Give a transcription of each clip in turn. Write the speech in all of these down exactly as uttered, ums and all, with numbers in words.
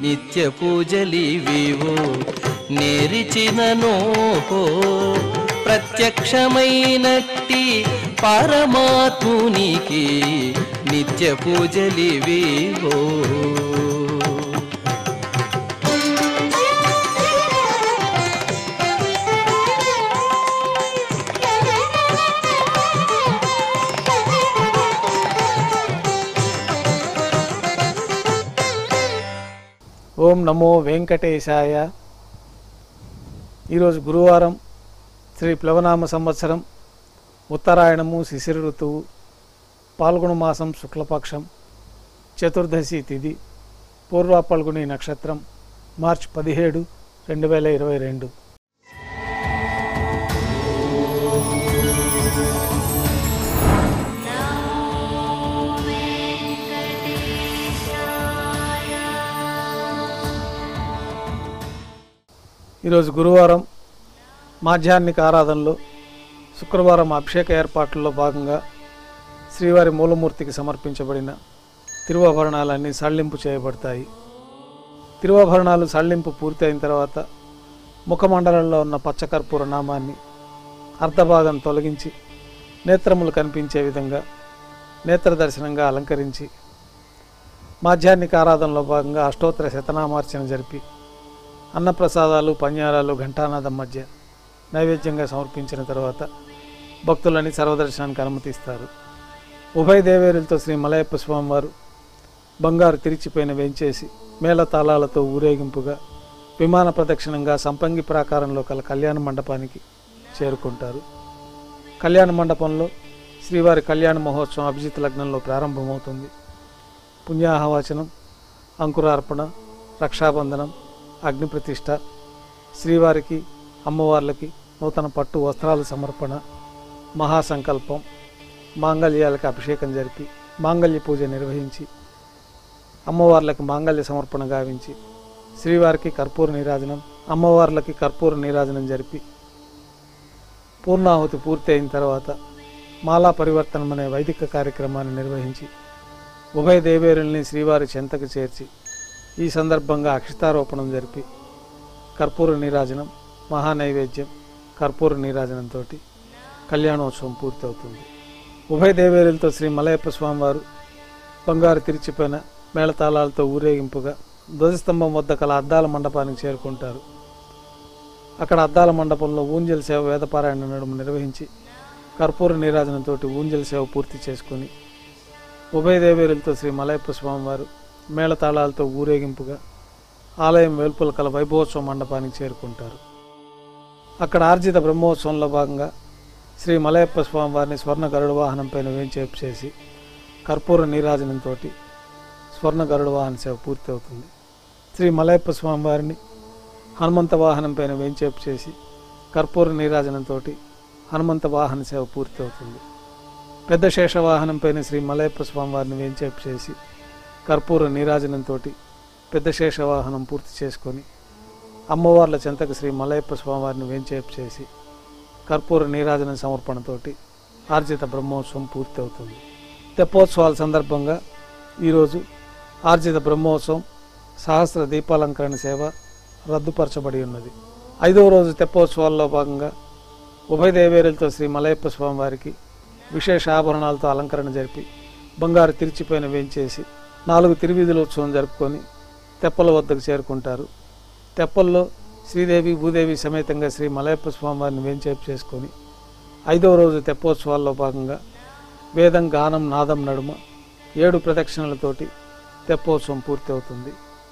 నిత్య పూజలివివో నేరిచిననో ప్రత్యక్షమైనట్టి పరమాత్మునికి నిత్య పూజలివివో. ఓం నమో వెంకటేశాయ. ఈరోజు గురువారం, శ్రీ ప్లవనామ సంవత్సరం, ఉత్తరాయణము, శిశిర ఋతువు, పాల్గొన మాసం, శుక్లపక్షం, చతుర్దశి తిథి, పూర్వ పల్గుని నక్షత్రం, మార్చి పదిహేడు రెండు వేల ఇరవై రెండు. ఈరోజు గురువారం మాధ్యాహ్నిక ఆరాధనలో శుక్రవారం అభిషేక ఏర్పాట్లలో భాగంగా శ్రీవారి మూలమూర్తికి సమర్పించబడిన తిరువాభరణాలన్నీ సళ్లింపు చేయబడతాయి. తిరువాభరణాలు సళ్లింపు పూర్తి అయిన తర్వాత ముఖమండలంలో ఉన్న పచ్చకర్పూర నామాన్ని అర్ధభాగం తొలగించి నేత్రములు కనిపించే విధంగా నేత్ర దర్శనంగా అలంకరించి మాధ్యాహ్నిక ఆరాధనలో భాగంగా అష్టోత్తర శతనామార్చన జరిపి అన్నప్రసాదాలు, పన్యారాలు ఘంటానాదం మధ్య నైవేద్యంగా సమర్పించిన తర్వాత భక్తులని సర్వదర్శనానికి అనుమతిస్తారు. ఉభయ దేవేరులతో శ్రీ మలయప్ప స్వామివారు బంగారు తిరిచిపోయిన వేంచేసి మేళతాళాలతో ఊరేగింపుగా విమాన ప్రదక్షిణంగా సంపంగి ప్రాకారంలో కల కళ్యాణ మండపానికి చేరుకుంటారు. కళ్యాణ మండపంలో శ్రీవారి కళ్యాణ మహోత్సవం అభిజిత్ లగ్నంలో ప్రారంభమవుతుంది. పుణ్యాహవాచనం, అంకురార్పణ, రక్షాబంధనం, అగ్నిప్రతిష్ఠ, శ్రీవారికి అమ్మవార్లకి నూతన పట్టు వస్త్రాల సమర్పణ, మహాసంకల్పం, మాంగళ్యాలకు అభిషేకం జరిపి మాంగళ్య పూజ నిర్వహించి అమ్మవార్లకి మాంగళ్య సమర్పణ గావించి శ్రీవారికి కర్పూర నీరాజనం, అమ్మవార్లకి కర్పూర నీరాజనం జరిపి పూర్ణాహుతి పూర్తి అయిన తర్వాత మాలా పరివర్తనం అనే వైదిక కార్యక్రమాన్ని నిర్వహించి ఉభయ దేవేరుల్ని శ్రీవారి చెంతకు చేర్చి ఈ సందర్భంగా అక్షితారోపణం జరిపి కర్పూర నీరాజనం, మహానైవేద్యం, కర్పూర నీరాజనంతో కళ్యాణోత్సవం పూర్తవుతుంది. ఉభయ దేవేరులతో శ్రీ మలయప్ప స్వామివారు బంగారు తిరిచిపోయిన మేళతాళాలతో ఊరేగింపుగా ధ్వజస్తంభం వద్ద కల అద్దాల మండపానికి చేరుకుంటారు. అక్కడ అద్దాల మండపంలో ఊంజల్ సేవ వేదపారాయణ నడుము నిర్వహించి కర్పూర నీరాజనంతో ఊంజల్ సేవ పూర్తి చేసుకుని ఉభయ దేవేరులతో శ్రీ మలయప్ప స్వామివారు మేళతాళాలతో ఊరేగింపుగా ఆలయం వెలుపల కల వైభవోత్సవ మండపానికి చేరుకుంటారు. అక్కడ ఆర్జిత బ్రహ్మోత్సవంలో భాగంగా శ్రీ మలయప్ప స్వామివారిని స్వర్ణ గరుడ వాహనం పైన వేంచేపు చేసి కర్పూర నీరాజనంతో స్వర్ణ గరుడ వాహన సేవ పూర్తి అవుతుంది. శ్రీ మలయప్ప స్వామివారిని హనుమంత వాహనం పైన వేంచేపు చేసి కర్పూర నీరాజనంతో హనుమంత వాహన సేవ పూర్తి అవుతుంది. పెద్ద శేష వాహనం పైన శ్రీ మలయప్ప స్వామివారిని వేంచేపు చేసి కర్పూర నీరాజనంతో పెద్ద శేష వాహనం పూర్తి చేసుకొని అమ్మవార్ల చెంతకు శ్రీ మలయప్ప స్వామివారిని వేంచేపు చేసి కర్పూర నీరాజన సమర్పణతోటి ఆర్జిత బ్రహ్మోత్సవం పూర్తి అవుతుంది. తెప్పోత్సవాల సందర్భంగా ఈరోజు ఆర్జిత బ్రహ్మోత్సవం సహస్ర దీపాలంకరణ సేవ రద్దుపరచబడి ఉన్నది. ఐదవ రోజు తెప్పోత్సవాల్లో భాగంగా ఉభయ దేవేరులతో శ్రీ మలయప్ప స్వామివారికి విశేష ఆభరణాలతో అలంకరణ జరిపి బంగారు తిరిచిపోయిన వేంచేసి నాలుగు తిరువీధుల ఉత్సవం జరుపుకొని తెప్పల వద్దకు చేరుకుంటారు. తెప్పల్లో శ్రీదేవి, భూదేవి సమేతంగా శ్రీ మలయప్ప స్వామివారిని వేంచేపు చేసుకొని ఐదవ రోజు తెప్పోత్సవాల్లో భాగంగా వేదం, గానం, నాదం నడుమ ఏడు ప్రదక్షిణలతోటి తెప్పోత్సవం పూర్తి అవుతుంది.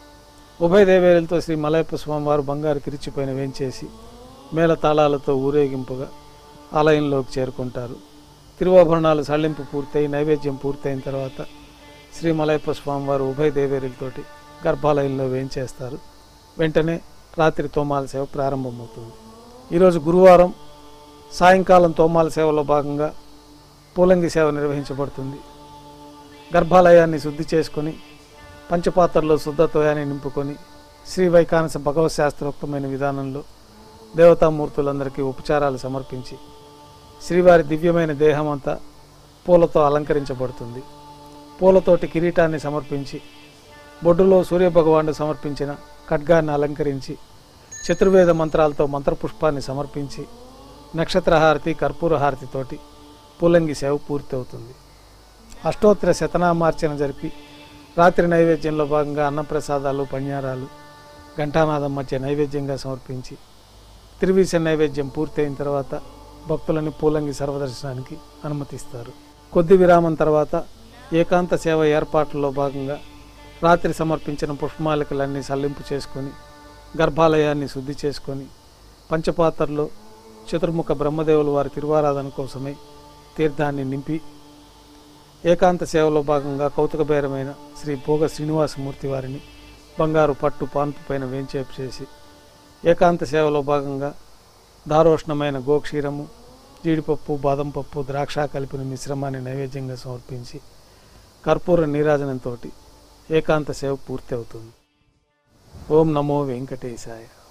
ఉభయ దేవేరులతో శ్రీ మలయప్ప స్వామివారు బంగారు తిరిచిపోయిన వేంచేసి మేళతాళాలతో ఊరేగింపుగా ఆలయంలోకి చేరుకుంటారు. తిరువాభరణాలు సళ్లింపు పూర్తయి నైవేద్యం పూర్తయిన తర్వాత శ్రీ మలయప్ప స్వామివారు ఉభయ దేవేరులతోటి గర్భాలయంలో వేంచేస్తారు. వెంటనే రాత్రి తోమాల సేవ ప్రారంభమవుతుంది. ఈరోజు గురువారం సాయంకాలం తోమాల సేవలో భాగంగా పూలంగి సేవ నిర్వహించబడుతుంది. గర్భాలయాన్ని శుద్ధి చేసుకొని పంచపాత్రలో శుద్ధతోయాన్ని నింపుకొని శ్రీ వైకానస భగవత్ శాస్త్రోక్తమైన విధానంలో దేవతామూర్తులందరికీ ఉపచారాలు సమర్పించి శ్రీవారి దివ్యమైన దేహమంతా పూలతో అలంకరించబడుతుంది. పూలతోటి కిరీటాన్ని సమర్పించి బొడ్డులో సూర్యభగవానుడు సమర్పించిన ఖడ్గాన్ని అలంకరించి చతుర్వేద మంత్రాలతో మంత్రపుష్పాన్ని సమర్పించి నక్షత్రహారతి కర్పూరహారతితోటి పూలంగి సేవ పూర్తి అవుతుంది. అష్టోత్తర శతనామార్చన జరిపి రాత్రి నైవేద్యంలో భాగంగా అన్నప్రసాదాలు పణ్యారాలు ఘంటానాదం మధ్య నైవేద్యంగా సమర్పించి తిరువీస నైవేద్యం పూర్తయిన తర్వాత భక్తులని పూలంగి సర్వదర్శనానికి అనుమతిస్తారు. కొద్ది విరామం తర్వాత ఏకాంత సేవ ఏర్పాట్లలో భాగంగా రాత్రి సమర్పించిన పుష్పమాలికలన్నీ సల్లింపు చేసుకొని గర్భాలయాన్ని శుద్ధి చేసుకొని పంచపాత్రలో చతుర్ముఖ బ్రహ్మదేవులు వారి తిరువారాధన కోసమై తీర్థాన్ని నింపి ఏకాంత సేవలో భాగంగా కౌతుకబేరమైన శ్రీ భోగ శ్రీనివాసమూర్తి వారిని బంగారు పట్టు పాన్పు పైన వేంచేపు చేసి ఏకాంత సేవలో భాగంగా దారోష్ణమైన గోక్షీరము జీడిపప్పు బాదం పప్పు ద్రాక్ష కలిపిన మిశ్రమాన్ని నైవేద్యంగా సమర్పించి కర్పూర నీరాజనంతో ఏకాంత సేవ పూర్తి అవుతుంది. ఓం నమో వెంకటేశాయ.